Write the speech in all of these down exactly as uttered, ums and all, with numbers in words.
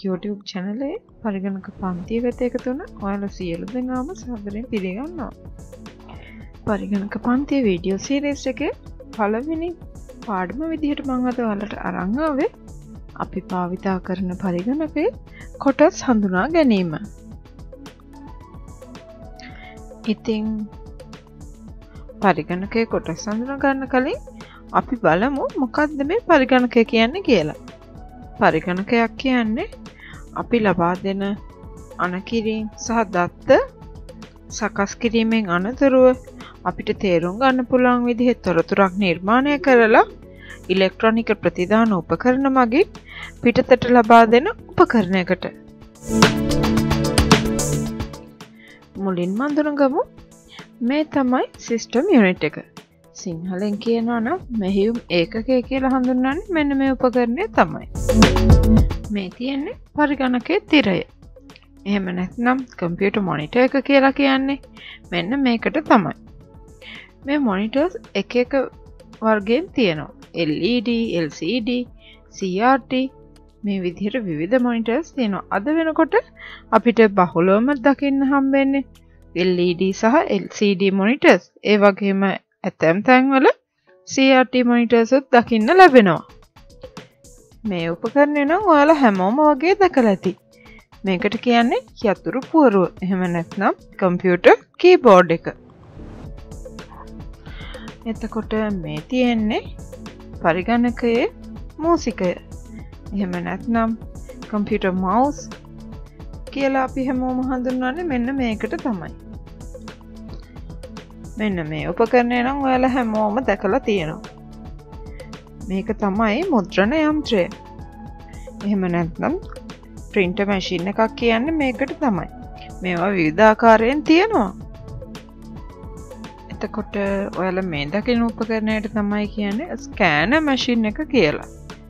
YouTube channel එකේ පරිගණක පන්තිය වෙත එකතු වුණ ඔයාලා සියලු දෙනාම සාදරයෙන් පිළිගන්නවා. පරිගණක පන්තිය වීඩියෝ සීරීස් එකේ පළවෙනි පාඩම විදිහට මම අද ඔයාලට අරන් ආවේ අපි භාවිතා කරන පරිගණකයේ කොටස් හඳුනා ගැනීම. ඉතින් පරිගණකයේ කොටස් හඳුනා ගන්න කලින් අපි බලමු මොකක්ද මේ පරිගණකය කියන්නේ කියලා. පරිගණකයක් කියන්නේ අපි ලබා දෙන අනකිරීම සහ දත්ත සකස් කිරීමෙන් අනතුරුව අපිට තේරුම් ගන්න පුළුවන් විදිහේ තොරතුරක් නිර්මාණය කරලා ඉලෙක්ට්‍රොනික ප්‍රතිදාන උපකරණ මගින් පිටතට ලබා දෙන උපකරණයකට. මුලින්ම අඳුනගමු මේ තමයි සිස්ටම් යුනිට් එක. සිංහලෙන් කියනවා නම් මෙහෙයුම් ඒකකය කියලා හඳුන්වන්නේ මෙන්න මේ උපකරණය තමයි. මේ තියෙන්නේ පරිගණකයේ තිරය. එහෙම නැත්නම් කම්පියුටර් මොනිටර් එක කියලා කියන්නේ මෙන්න මේකට තමයි. මේ මොනිටර්ස් එක එක වර්ගයෙන් තියෙනවා. L E D, L C D, C R T මේ විදිහට විවිධ මොනිටර්ස් තියෙනවා. අද වෙනකොට අපිට බහුලවම දකින්න හම්බෙන්නේ L E D සහ L C D මොනිටර්ස්. ඒ වගේම ඇතැම් තැන්වල C R T මොනිටර්ස් උත් දකින්න ලැබෙනවා. මේ උපකරණය නම් ඔයාලා හැමෝම වගේ දැකලා ඇති. මේකට කියන්නේ යතුරු පුවරුව. එහෙම නැත්නම් කම්පියුටර් කීබෝඩ් එක. එතකොට මේ තියෙන්නේ පරිගණකයේ මූසිකය. එහෙම නැත්නම් කම්පියුටර් මවුස් කියලා අපි හැමෝම හඳුන්වන්නේ මෙන්න මේකට තමයි. මෙන්න මේ උපකරණය නම් ඔයාලා හැමෝම දැකලා තියෙනවා. මේක තමයි මුද්‍රණ යන්ත්‍රය. එහෙම නැත්නම් printer machine එකක් කියන්නේ මේකට තමයි. මේවා විවිධ ආකාරයෙන් තියෙනවා. එතකොට ඔයාලා මේ දකින උපකරණයට තමයි කියන්නේ ස්කෑනර් මැෂින් එක කියලා.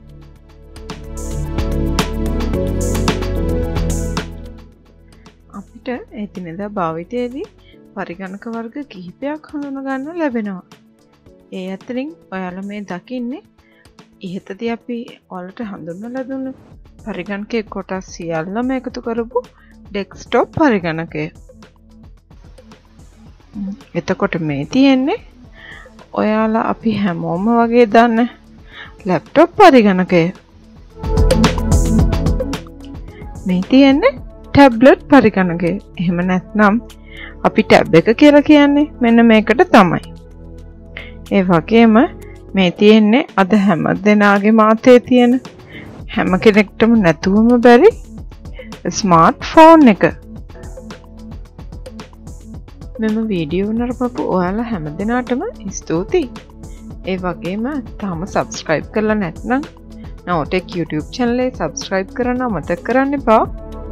අපිට එදිනෙදා භාවිතයේදී පරිගණක වර්ග කිහිපයක් හඳුනා ගන්න ලැබෙනවා. ඒ අතරින් ඔයාලා මේ දකින්නේ ඉහතදී අපි ඔයාලට හඳුන්වලා දුන්න පරිගණකයේ කොටස් සියල්ලම එකතු කරපු ඩෙස්ක්ටොප් පරිගණකය. එතකොට මේ තියෙන්නේ ඔයාලා අපි හැමෝම වගේ දන්න ලැප්ටොප් පරිගණකය. මේ තියෙන්නේ ටැබ්ලට් පරිගණකය. එහෙම නැත්නම් අපි ටැබ් එක කියලා කියන්නේ මෙන්න මේකට තමයි. ඒ වගේම මේ තියෙන්නේ අද හැම දෙනාගේ මාතේ තියෙන හැම කෙනෙක්ටම නැතුවම බැරි ස්මාර්ට් ෆෝන් එක. මෙම වීඩියෝ නරඹපු ඔයාලා හැම දෙනාටම ස්තුතියි. ඒ වගේම තාම subscribe කරලා නැත්නම් Navo Tech YouTube channel එක subscribe කරන්න අමතක කරන්න එපා.